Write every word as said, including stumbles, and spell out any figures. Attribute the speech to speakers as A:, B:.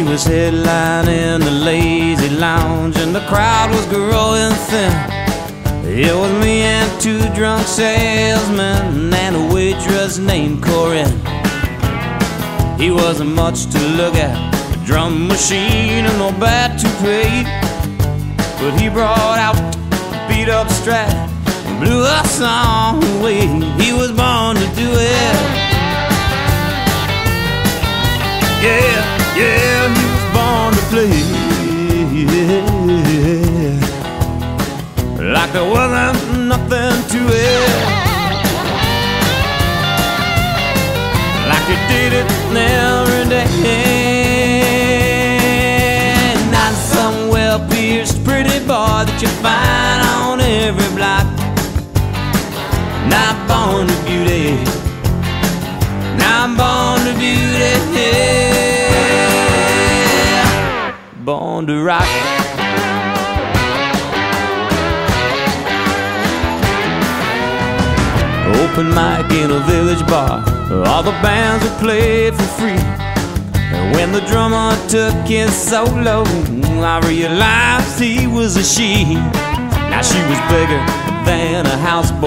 A: was headlining the lazy lounge, and the crowd was growing thin. It was me and two drunk salesmen and a waitress named Corinne. He wasn't much to look at, a drum machine and no bad to play, but he brought out a beat up Strat and blew a song away. He was born to do it. Yeah, yeah, he was born to play. Like there wasn't nothing to it, like he did it every day. Not some well-pierced pretty boy that you find on every block. Not born to beauty, not born to beauty, born to rock. Open mic in a village bar, all the bands would play for free. And when the drummer took his solo, I realized he was a she. Now she was bigger than a houseboat,